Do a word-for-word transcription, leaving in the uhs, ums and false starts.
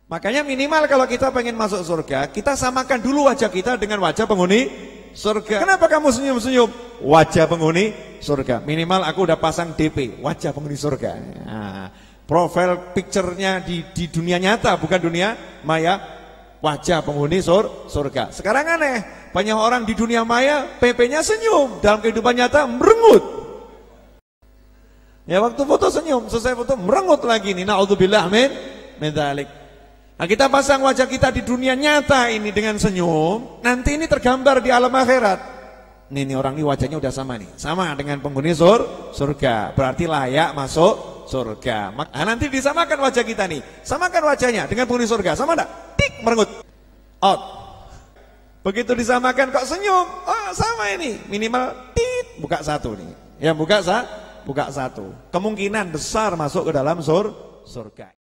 Makanya minimal kalau kita pengen masuk surga, kita samakan dulu wajah kita dengan wajah penghuni surga. Kenapa kamu senyum-senyum? Wajah penghuni surga. Minimal aku udah pasang D P, wajah penghuni surga. Nah, profile picture-nya di, di dunia nyata, bukan dunia maya, wajah penghuni sur, surga. Sekarang aneh, banyak orang di dunia maya, P P-nya senyum, dalam kehidupan nyata merengut. Ya waktu foto senyum, selesai foto merengut lagi nih. Na'udzubillah min min dzalik. Nah, kita pasang wajah kita di dunia nyata ini dengan senyum, nanti ini tergambar di alam akhirat. Nih, nih orang ini wajahnya udah sama nih, sama dengan penghuni sur, surga, berarti layak masuk surga. Nah, nanti disamakan wajah kita nih, samakan wajahnya dengan penghuni surga, sama enggak? Tik, merengut, out. Begitu disamakan kok senyum, oh sama ini, minimal tit, buka satu nih, ya buka sa, buka satu. Kemungkinan besar masuk ke dalam sur, surga.